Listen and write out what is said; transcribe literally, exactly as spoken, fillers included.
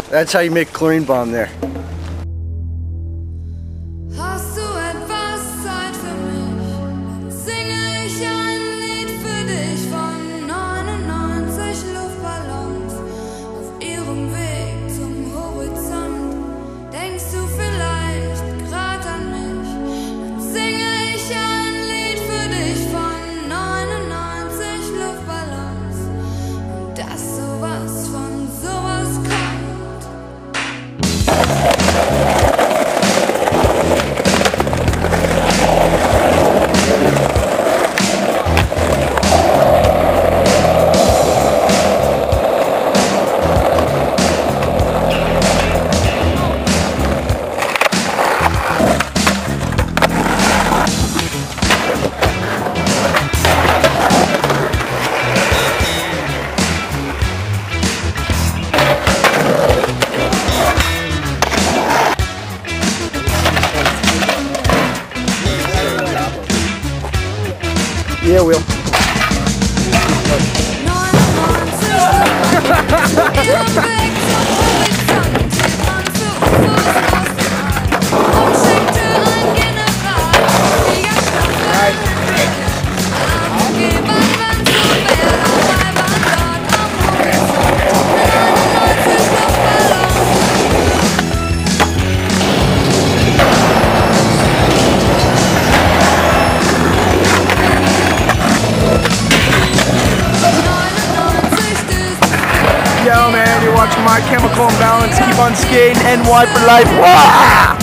That's how you make chlorine bomb there. Hast du etwas Zeit für mich? Dann singe ich ein Lied für dich von neunundneunzig Luftballons auf ihrem Weg zum Horizont. Denkst du vielleicht grad an mich? Dann singe ich ein Lied für dich von neunundneunzig Luftballons und dass sowas von sowas kommt. Yeah, Will. Yo, man, you're watching My Chemical Imbalance. Keep on skating. N Y for life. Wah!